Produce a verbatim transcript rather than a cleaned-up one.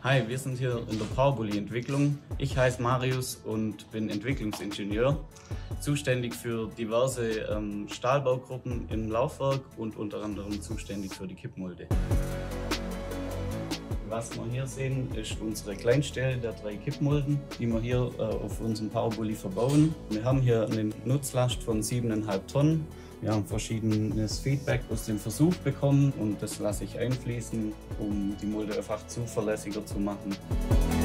Hi, wir sind hier in der Powerbully-Entwicklung. Ich heiße Marius und bin Entwicklungsingenieur, zuständig für diverse ähm, Stahlbaugruppen im Laufwerk und unter anderem zuständig für die Kippmulde. Was wir hier sehen, ist unsere Kleinstelle der drei Kippmulden, die wir hier äh, auf unserem Powerbully verbauen. Wir haben hier eine Nutzlast von siebeneinhalb Tonnen. Wir haben verschiedenes Feedback aus dem Versuch bekommen und das lasse ich einfließen, um die Mulde einfach zuverlässiger zu machen.